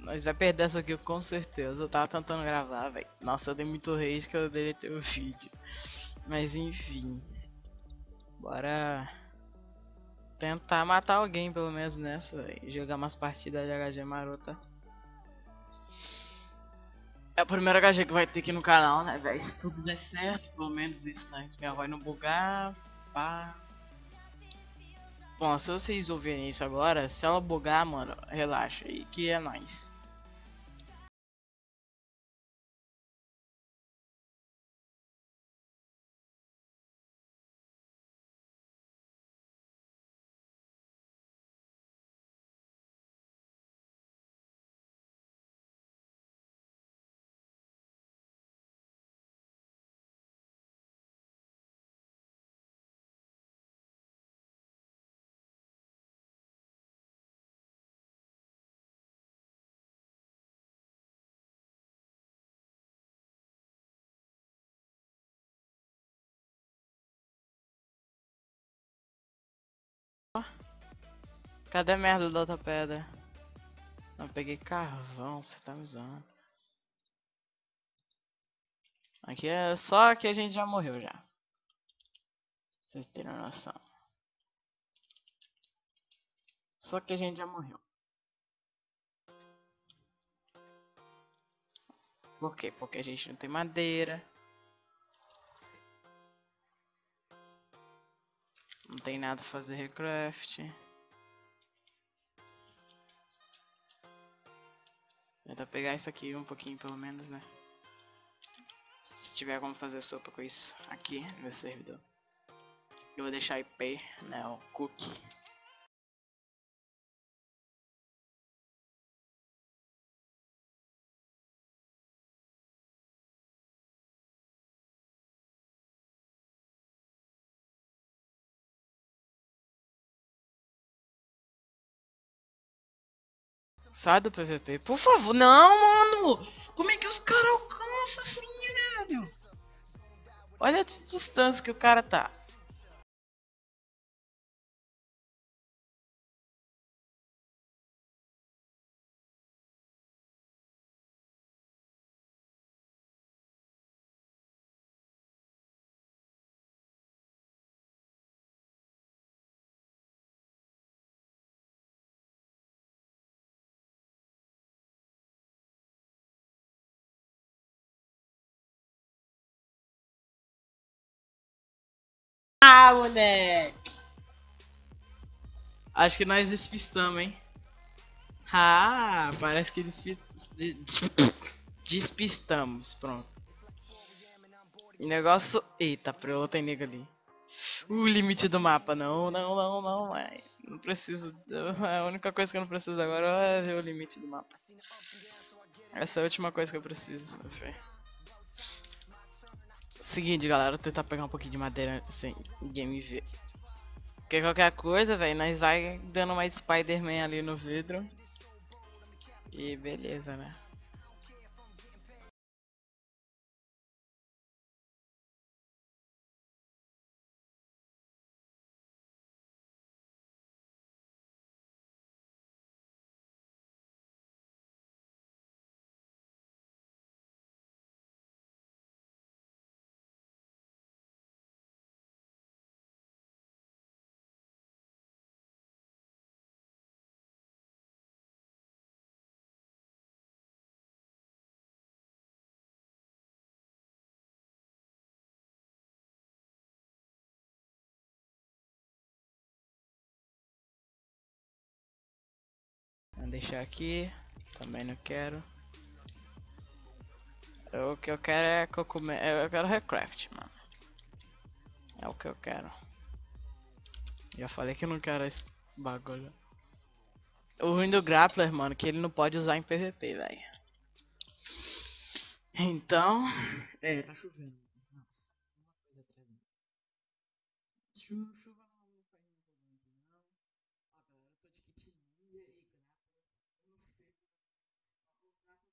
Nós vai perder essa aqui com certeza. Eu tava tentando gravar, velho. Nossa, eu dei muito rage que eu deletei o vídeo. Mas enfim. Bora tentar matar alguém pelo menos nessa, véio. Jogar umas partidas de HG marota. É a primeira HG que vai ter aqui no canal, né, velho? Se tudo der certo, pelo menos isso, né? Minha voz não bugar, pá. Bom, se vocês ouvirem isso agora, se ela bugar, mano, relaxa aí que é nóis. Cadê a merda da outra pedra? Não, peguei carvão, você tá me usando. Aqui é só que a gente já morreu já. Pra vocês terem noção. Só que a gente já morreu. Por quê? Porque a gente não tem madeira. Não tem nada pra fazer recraft. Tentar pegar isso aqui um pouquinho pelo menos, né? Se tiver como fazer sopa com isso aqui nesse servidor. Eu vou deixar IP, né? O cookie. Sai do PVP, por favor. Não, mano! Como é que os caras alcançam assim, velho? Olha a distância que o cara tá. Ah, moleque! Acho que nós despistamos, hein? Ah, parece que despistamos. Pronto. Negócio. Eita, pronto, tem nego ali. O limite do mapa. Não, não, não, não, mãe. Não preciso. A única coisa que eu não preciso agora é ver o limite do mapa. Essa é a última coisa que eu preciso, fé. Seguinte, galera, vou tentar pegar um pouquinho de madeira sem ninguém ver. Porque qualquer coisa, velho, nós vai dando uma Spider-Man ali no vidro. E beleza, né? Vou deixar aqui. Também não quero. O que eu quero é cocumelo. Eu quero recraft, mano. É o que eu quero. Já falei que eu não quero esse bagulho. O ruim do grappler, mano, é que ele não pode usar em PVP, velho. Então. É, tá chovendo. Nossa, uma coisa tremenda. Chuva não faz muito problema, não. Ó, galera, eu tô de kit ninja e grappler. Eu não sei. O grappler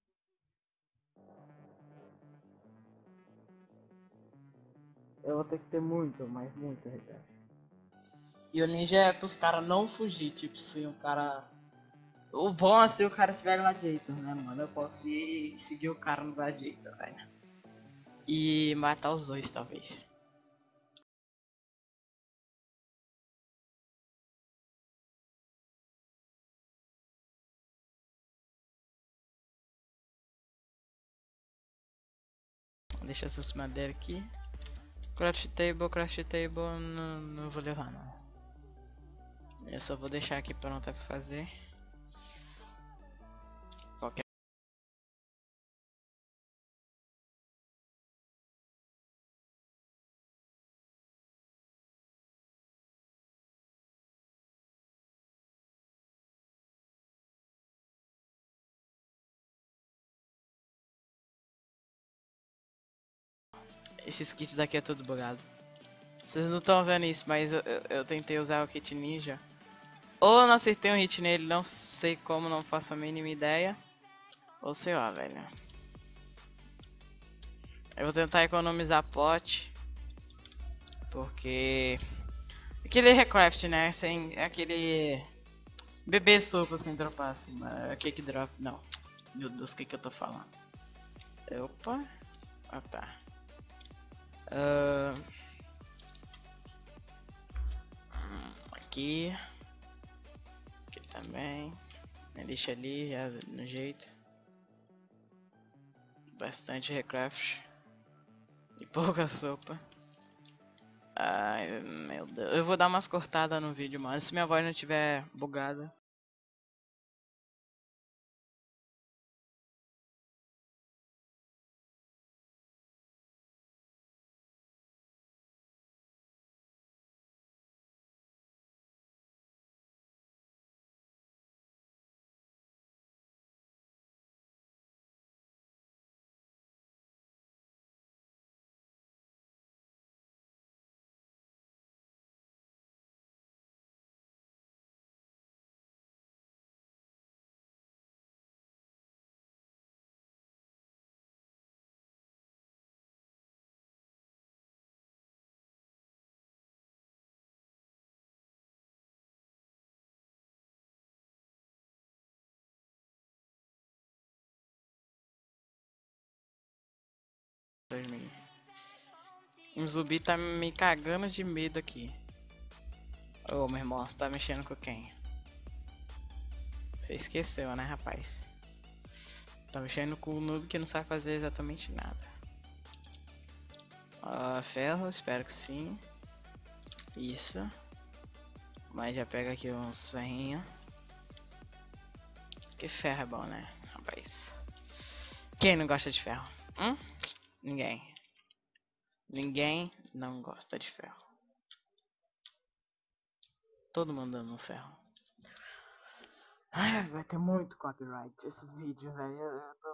eu vou ter que ter muito, mas muito recraft. E o ninja é pros caras não fugir, tipo, se o cara O bom é se o cara tiver Gladiator, né, mano? Eu posso ir seguir o cara no Gladiator, velho. E matar os dois, talvez. Deixa essas madeiras aqui. Craft table, não vou levar não. Eu só vou deixar aqui pronta pra fazer. Qualquer... Esses kits daqui é tudo bugado. Vocês não estão vendo isso, mas eu tentei usar o kit ninja. Ou eu não acertei um hit nele, não sei como, não faço a mínima ideia. Ou sei lá, velho. Eu vou tentar economizar pote. Porque... Aquele recraft, né? Sem aquele... Bebê soco sem dropar acima. Cake drop, não. Meu Deus, o que eu tô falando? Opa. Ah, tá. Aqui. Aqui também. Deixa ali, já no jeito. Bastante recraft. E pouca sopa. Ai, meu Deus. Eu vou dar umas cortadas no vídeo, mano. Se minha voz não tiver bugada. Um zumbi tá me cagando de medo aqui. Ô, meu irmão, você tá mexendo com quem? Você esqueceu, né, rapaz? Tá mexendo com o noob que não sabe fazer exatamente nada. Ferro, espero que sim. Isso. Mas já pega aqui uns ferrinhos. Que ferro é bom, né, rapaz? Quem não gosta de ferro? Ninguém. Ninguém não gosta de ferro. Todo mundo dando ferro. Ai, vai ter muito copyright esse vídeo, velho. Eu tô...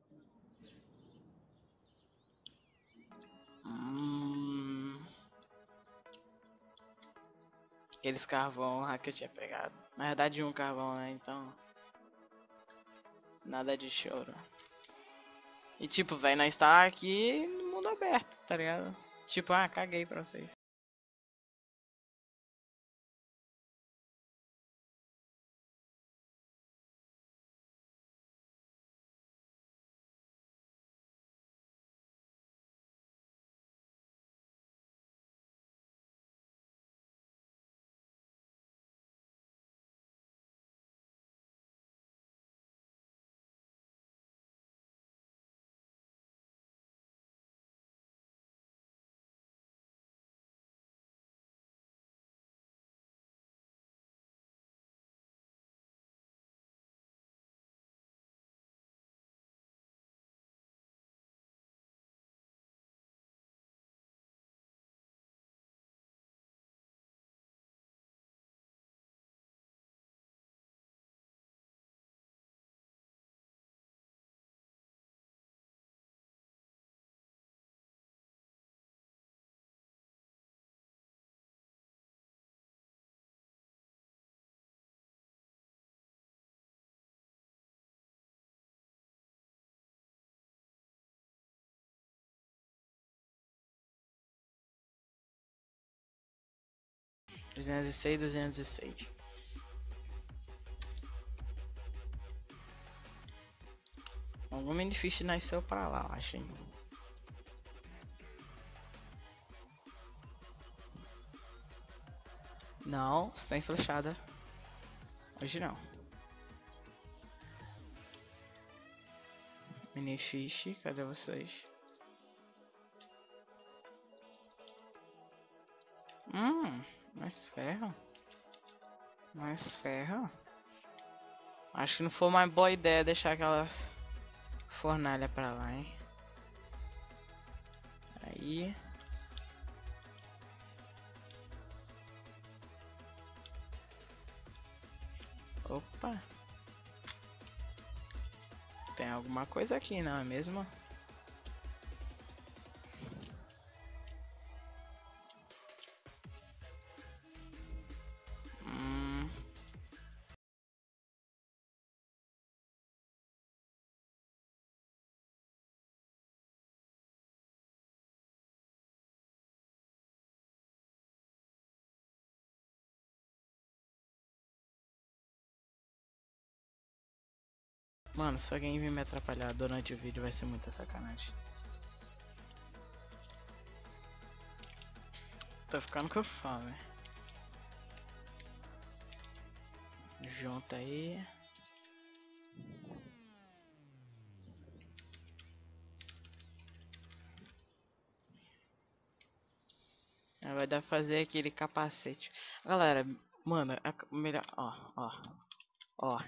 Aqueles carvão lá que eu tinha pegado. Na verdade, um carvão, né? Então. Nada de choro. E tipo, velho, nós tá aqui no mundo aberto, tá ligado? Tipo, caguei pra vocês. Duzentos e seis. Algum minifish nasceu pra lá, eu acho, hein? Não, sem flechada. Hoje não. Minifish, cadê vocês? Mais ferro. Mais ferro. Acho que não foi uma boa ideia deixar aquelas fornalha pra lá, hein? Aí. Opa. Tem alguma coisa aqui, não é mesmo? Hum. Mano, se alguém vir me atrapalhar durante o vídeo vai ser muita sacanagem. Tô ficando com fome. Junta aí. Aí vai dar pra fazer aquele capacete. Galera, mano, melhor. Ó.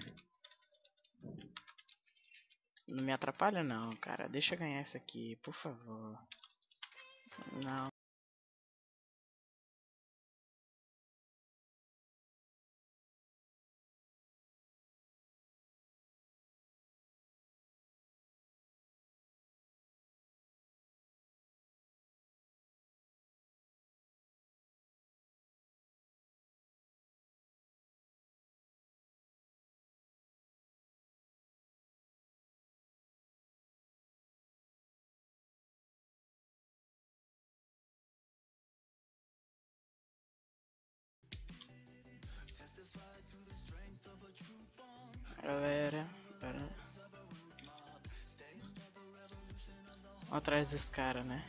Não me atrapalha não, cara. Deixa eu ganhar essa aqui, por favor. Não. Galera, pera. Atrás desse cara, né?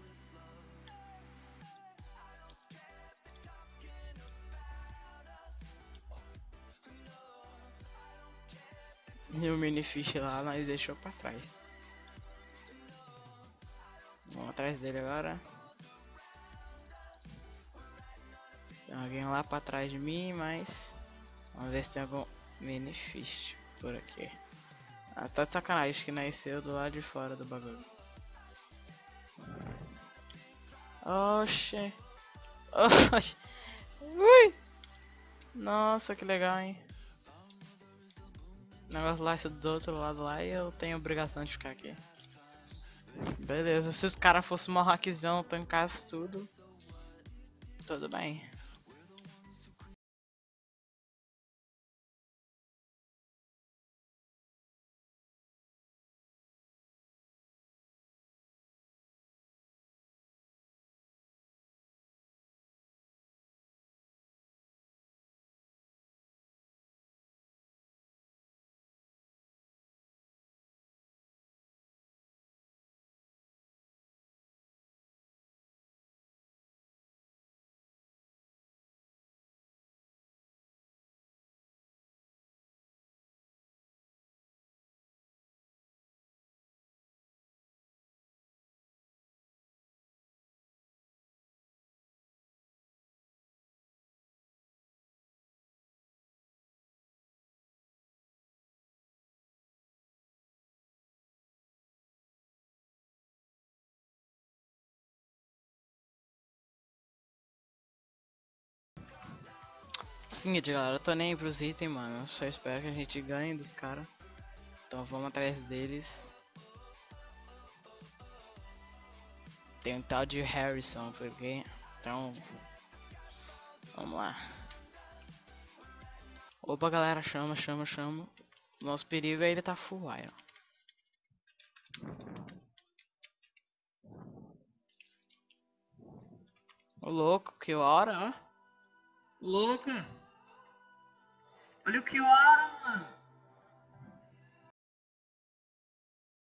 E o minifish lá, nós deixou pra trás. Vamos atrás dele agora. Tem alguém lá pra trás de mim, mas... Vamos ver se tem algum minifish por aqui. Ah, tá de sacanagem, acho que nasceu do lado de fora do bagulho. Oxe. Oxe. Ui. Nossa, que legal, hein. O negócio lá do outro lado lá e eu tenho a obrigação de ficar aqui. Beleza, se os caras fossem uma hackzão, tancasse tudo, tudo bem. Seguinte, galera, eu tô nem aí pros itens, mano. Eu só espero que a gente ganhe dos caras. Então vamos atrás deles. Tem um tal de Harrison por aqui. Então, vamos lá. Opa, galera, chama. Nosso perigo é ele tá full iron. Ô louco, que hora, ó. Louca. Olha o que hora, mano.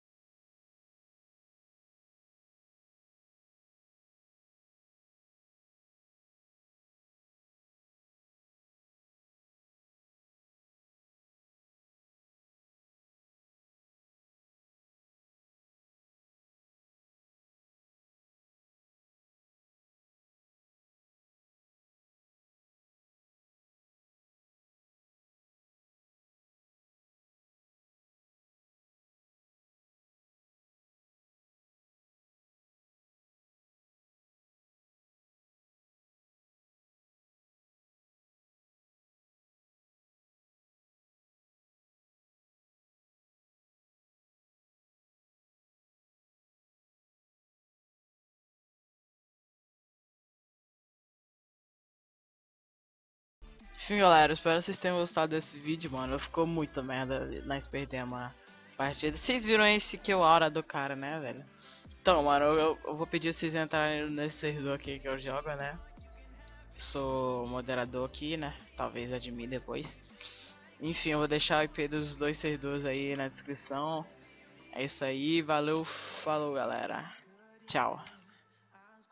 Enfim, galera, espero que vocês tenham gostado desse vídeo, mano. Ficou muito merda nós perdemos a partida. Vocês viram esse que o aura do cara, né, velho? Então, mano, eu vou pedir vocês entrarem nesse servidor aqui que eu jogo, né? Sou moderador aqui, né? Talvez admin depois. Enfim, eu vou deixar o IP dos dois servidores aí na descrição. É isso aí, valeu, falou galera. Tchau.